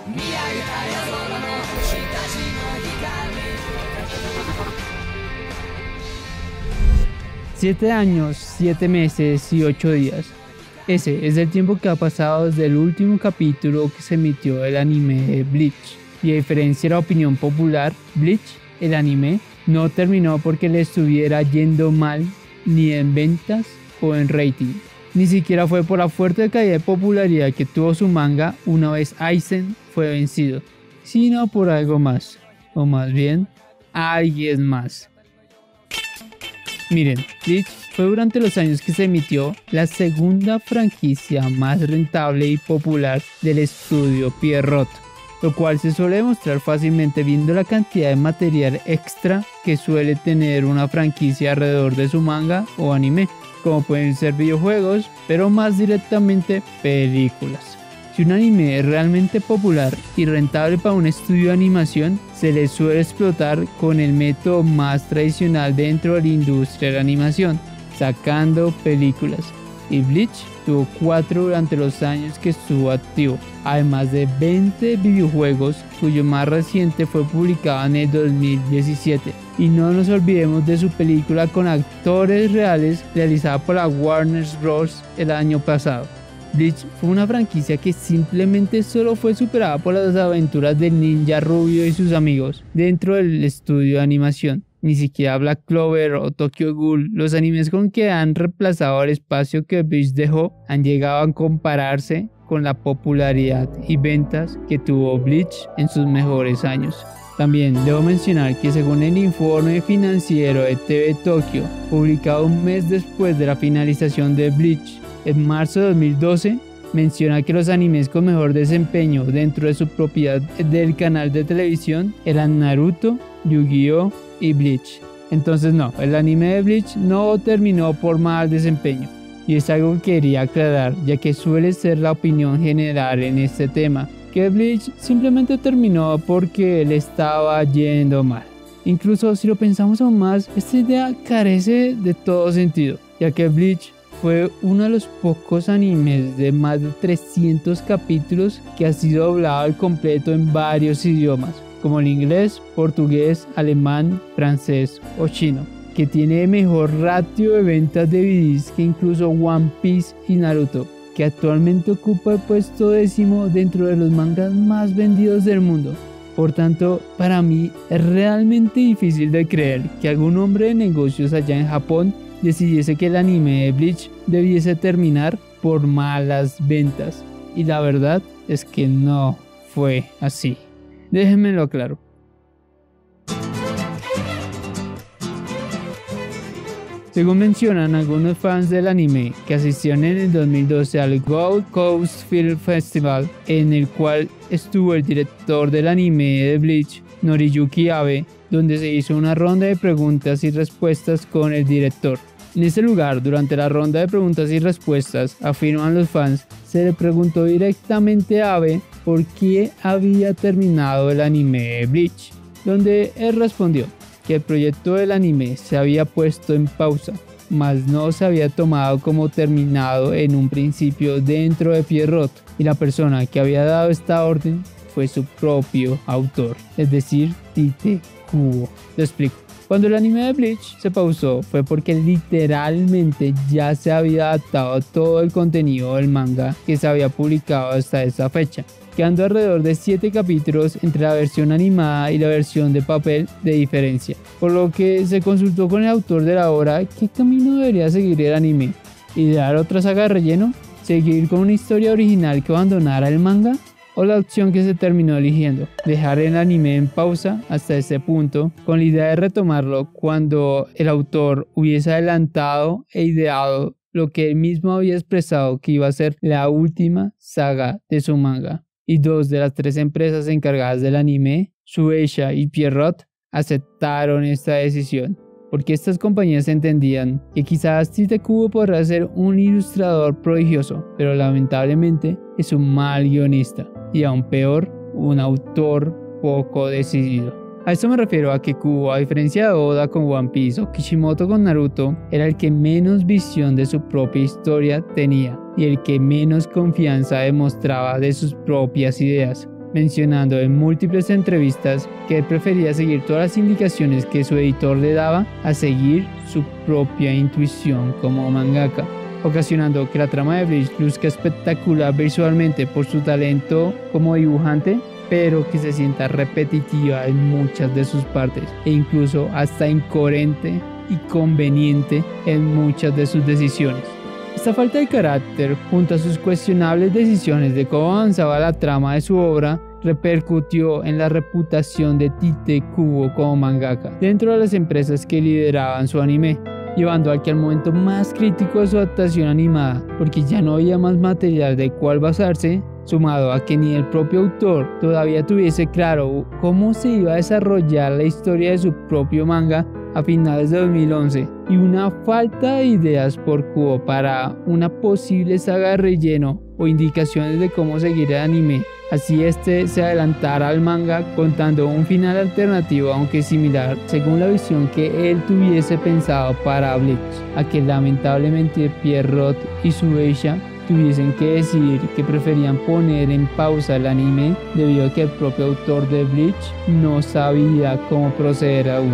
Siete años, 7 meses y 8 días. Ese es el tiempo que ha pasado desde el último capítulo que se emitió del anime de Bleach. Y a diferencia de la opinión popular, Bleach, el anime, no terminó porque le estuviera yendo mal ni en ventas o en rating. Ni siquiera fue por la fuerte caída de popularidad que tuvo su manga una vez Aizen fue vencido, sino por algo más, o más bien, alguien más. Miren, Bleach fue durante los años que se emitió la segunda franquicia más rentable y popular del estudio Pierrot, lo cual se suele demostrar fácilmente viendo la cantidad de material extra que suele tener una franquicia alrededor de su manga o anime, como pueden ser videojuegos, pero más directamente películas. Si un anime es realmente popular y rentable para un estudio de animación, se le suele explotar con el método más tradicional dentro de la industria de la animación, sacando películas. Y Bleach tuvo 4 durante los años que estuvo activo, además de 20 videojuegos, cuyo más reciente fue publicado en el 2017. Y no nos olvidemos de su película con actores reales realizada por la Warner Bros. El año pasado. Bleach fue una franquicia que simplemente solo fue superada por las aventuras del ninja rubio y sus amigos dentro del estudio de animación. Ni siquiera Black Clover o Tokyo Ghoul, los animes con que han reemplazado el espacio que Bleach dejó, han llegado a compararse con la popularidad y ventas que tuvo Bleach en sus mejores años. También debo mencionar que según el informe financiero de TV Tokyo, publicado un mes después de la finalización de Bleach, en marzo de 2012, menciona que los animes con mejor desempeño dentro de su propiedad del canal de televisión eran Naruto, Yu-Gi-Oh! Y Bleach. Entonces no, el anime de Bleach no terminó por mal desempeño. Y es algo que quería aclarar, ya que suele ser la opinión general en este tema, que Bleach simplemente terminó porque le estaba yendo mal. Incluso si lo pensamos aún más, esta idea carece de todo sentido, ya que Bleach fue uno de los pocos animes de más de 300 capítulos que ha sido doblado al completo en varios idiomas, como el inglés, portugués, alemán, francés o chino, que tiene mejor ratio de ventas de DVDs que incluso One Piece y Naruto, que actualmente ocupa el puesto 10º dentro de los mangas más vendidos del mundo. Por tanto, para mí es realmente difícil de creer que algún hombre de negocios allá en Japón decidiese que el anime de Bleach debiese terminar por malas ventas. Y la verdad es que no fue así. Déjenmelo claro. Según mencionan algunos fans del anime que asistieron en el 2012 al Gold Coast Film Festival, en el cual estuvo el director del anime de Bleach, Noriyuki Abe, donde se hizo una ronda de preguntas y respuestas con el director. En ese lugar, durante la ronda de preguntas y respuestas, afirman los fans, se le preguntó directamente a Abe por qué había terminado el anime de Bleach, donde él respondió que el proyecto del anime se había puesto en pausa, mas no se había tomado como terminado en un principio dentro de Pierrot, y la persona que había dado esta orden fue su propio autor, es decir, Tite Kubo. Lo explico. Cuando el anime de Bleach se pausó fue porque literalmente ya se había adaptado todo el contenido del manga que se había publicado hasta esa fecha, quedando alrededor de 7 capítulos entre la versión animada y la versión de papel de diferencia, por lo que se consultó con el autor de la obra qué camino debería seguir el anime, idear otra saga de relleno, seguir con una historia original que abandonara el manga, o la opción que se terminó eligiendo, dejar el anime en pausa hasta ese punto, con la idea de retomarlo cuando el autor hubiese adelantado e ideado lo que él mismo había expresado que iba a ser la última saga de su manga. Y 2 de las 3 empresas encargadas del anime, Shueisha y Pierrot, aceptaron esta decisión, porque estas compañías entendían que quizás Tite Kubo podrá ser un ilustrador prodigioso, pero lamentablemente es un mal guionista, y aún peor, un autor poco decidido. A esto me refiero a que Kubo, a diferencia de Oda con One Piece o Kishimoto con Naruto, era el que menos visión de su propia historia tenía y el que menos confianza demostraba de sus propias ideas. mencionando en múltiples entrevistas que él prefería seguir todas las indicaciones que su editor le daba a seguir su propia intuición como mangaka, ocasionando que la trama de Bleach luzca espectacular visualmente por su talento como dibujante, pero que se sienta repetitiva en muchas de sus partes e incluso hasta incoherente y conveniente en muchas de sus decisiones. Esta falta de carácter, junto a sus cuestionables decisiones de cómo avanzaba la trama de su obra, repercutió en la reputación de Tite Kubo como mangaka dentro de las empresas que lideraban su anime, llevando al momento más crítico de su adaptación animada, porque ya no había más material de cuál basarse, sumado a que ni el propio autor todavía tuviese claro cómo se iba a desarrollar la historia de su propio manga a finales de 2011, y una falta de ideas por Kubo para una posible saga de relleno o indicaciones de cómo seguir el anime, así este se adelantara al manga contando un final alternativo aunque similar según la visión que él tuviese pensado para Bleach, a que lamentablemente Pierrot y Shueisha tuviesen que decidir que preferían poner en pausa el anime debido a que el propio autor de Bleach no sabía cómo proceder aún.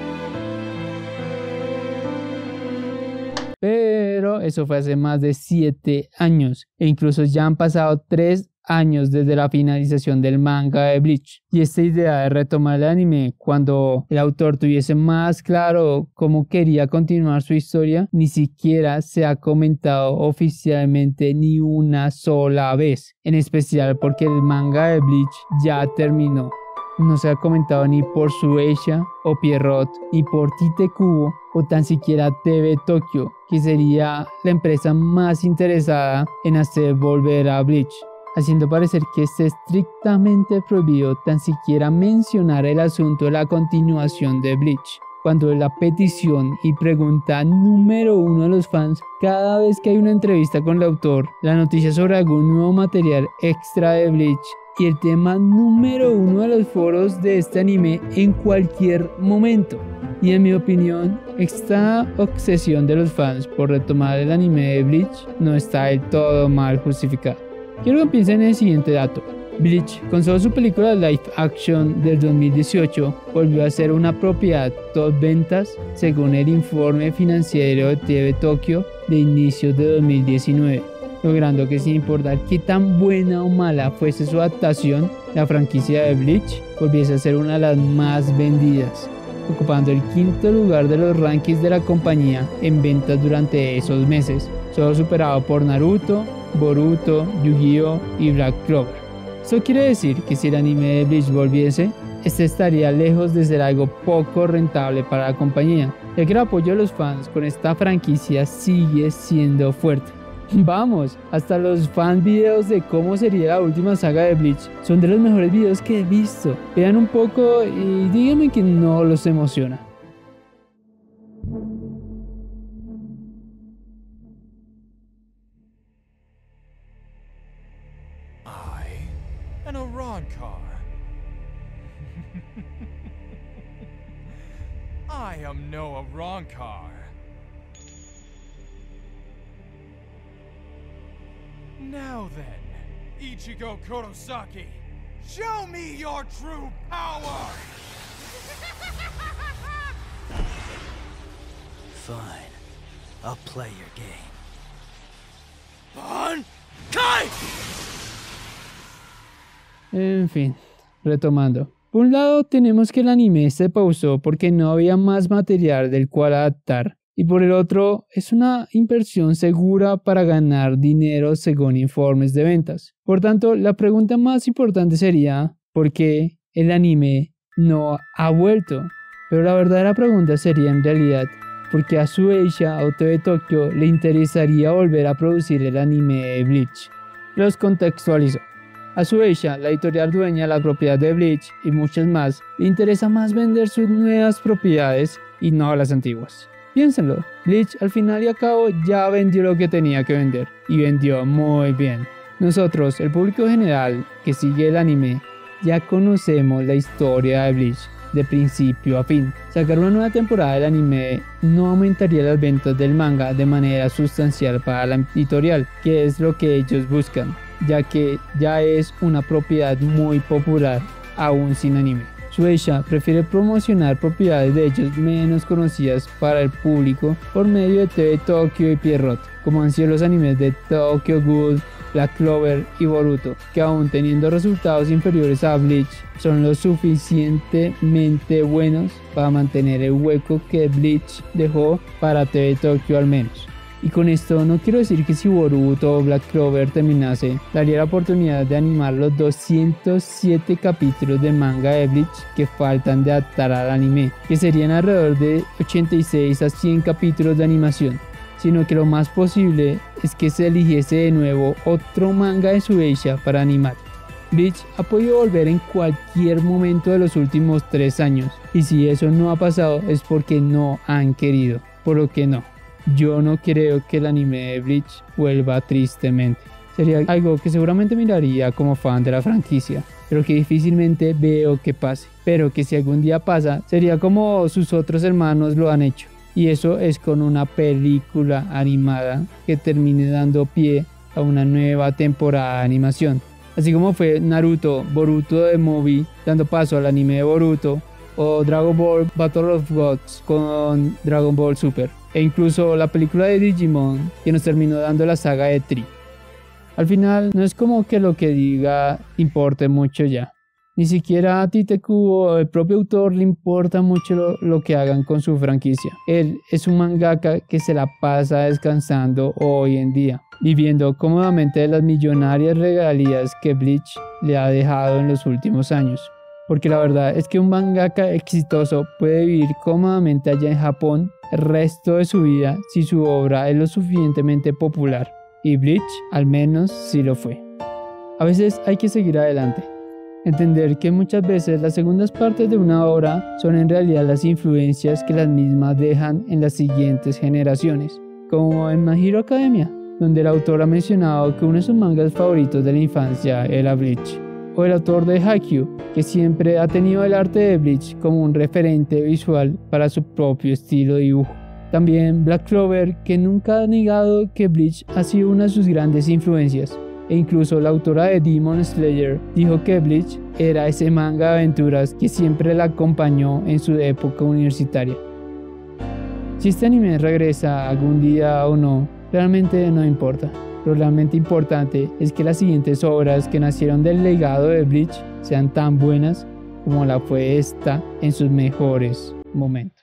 Pero eso fue hace más de 7 años e incluso ya han pasado 3 años desde la finalización del manga de Bleach, y esta idea de retomar el anime cuando el autor tuviese más claro cómo quería continuar su historia ni siquiera se ha comentado oficialmente ni una sola vez, en especial porque el manga de Bleach ya terminó. No se ha comentado ni por Shueisha o Pierrot, ni por Tite Kubo o tan siquiera TV Tokyo, que sería la empresa más interesada en hacer volver a Bleach, haciendo parecer que es estrictamente prohibido tan siquiera mencionar el asunto de la continuación de Bleach, cuando la petición y pregunta número 1 de los fans cada vez que hay una entrevista con el autor, la noticia sobre algún nuevo material extra de Bleach y el tema número 1 de los foros de este anime en cualquier momento. Y en mi opinión, esta obsesión de los fans por retomar el anime de Bleach no está del todo mal justificada. Quiero que piensen en el siguiente dato. Bleach, con solo su película live action del 2018, volvió a ser una propiedad top ventas según el informe financiero de TV Tokyo de inicios de 2019, logrando que sin importar qué tan buena o mala fuese su adaptación, la franquicia de Bleach volviese a ser una de las más vendidas, ocupando el 5º lugar de los rankings de la compañía en ventas durante esos meses, solo superado por Naruto, Boruto, Yu-Gi-Oh! Y Black Clover. Esto quiere decir que si el anime de Bleach volviese, este estaría lejos de ser algo poco rentable para la compañía, ya que el apoyo de los fans con esta franquicia sigue siendo fuerte. Vamos, hasta los fan videos de cómo sería la última saga de Bleach son de los mejores videos que he visto. Vean un poco y díganme que no los emociona. And a Roncar. I am Noah Roncar. Now then, Ichigo Kurosaki, show me your true power! Fine. I'll play your game. Kai! En fin, retomando. Por un lado tenemos que el anime se pausó porque no había más material del cual adaptar, y por el otro es una inversión segura para ganar dinero según informes de ventas. Por tanto, la pregunta más importante sería ¿por qué el anime no ha vuelto? Pero la verdadera pregunta sería en realidad ¿por qué a Shueisha o TV Tokyo le interesaría volver a producir el anime de Bleach? Los contextualizo. A Shueisha, la editorial dueña de la propiedad de Bleach y muchas más, le interesa más vender sus nuevas propiedades y no las antiguas. Piénsenlo, Bleach al final y al cabo ya vendió lo que tenía que vender y vendió muy bien. Nosotros, el público general que sigue el anime, ya conocemos la historia de Bleach de principio a fin. Sacar una nueva temporada del anime no aumentaría las ventas del manga de manera sustancial para la editorial, que es lo que ellos buscan. ya que ya es una propiedad muy popular aún sin anime. Shueisha prefiere promocionar propiedades de ellos menos conocidas para el público por medio de TV Tokyo y Pierrot, como han sido los animes de Tokyo Ghoul, Black Clover y Boruto, que aún teniendo resultados inferiores a Bleach, son lo suficientemente buenos para mantener el hueco que Bleach dejó para TV Tokyo al menos. Y con esto no quiero decir que si Boruto o Black Clover terminase, daría la oportunidad de animar los 207 capítulos de manga de Bleach que faltan de adaptar al anime, que serían alrededor de 86 a 100 capítulos de animación, sino que lo más posible es que se eligiese de nuevo otro manga de Shueisha para animar. Bleach ha podido volver en cualquier momento de los últimos 3 años, y si eso no ha pasado es porque no han querido, por lo que no. Yo no creo que el anime de Bleach vuelva tristemente. Sería algo que seguramente miraría como fan de la franquicia, pero que difícilmente veo que pase. Pero que si algún día pasa, sería como sus otros hermanos lo han hecho. Y eso es con una película animada que termine dando pie a una nueva temporada de animación. Así como fue Naruto, Boruto The Movie, dando paso al anime de Boruto, o Dragon Ball Battle of Gods con Dragon Ball Super, e incluso la película de Digimon que nos terminó dando la saga de Tree. Al final no es como que lo que diga importe mucho ya, ni siquiera a Tite Kubo o el propio autor le importa mucho lo que hagan con su franquicia. Él es un mangaka que se la pasa descansando hoy en día, viviendo cómodamente de las millonarias regalías que Bleach le ha dejado en los últimos años. Porque la verdad es que un mangaka exitoso puede vivir cómodamente allá en Japón el resto de su vida si su obra es lo suficientemente popular. Y Bleach al menos sí lo fue. A veces hay que seguir adelante. Entender que muchas veces las segundas partes de una obra son en realidad las influencias que las mismas dejan en las siguientes generaciones. Como en My Hero Academia, donde el autor ha mencionado que uno de sus mangas favoritos de la infancia era Bleach. O el autor de Haikyuu, que siempre ha tenido el arte de Bleach como un referente visual para su propio estilo de dibujo. También Black Clover, que nunca ha negado que Bleach ha sido una de sus grandes influencias, e incluso la autora de Demon Slayer dijo que Bleach era ese manga de aventuras que siempre la acompañó en su época universitaria. Si este anime regresa algún día o no, realmente no importa. Lo realmente importante es que las siguientes obras que nacieron del legado de Bleach sean tan buenas como la fue esta en sus mejores momentos.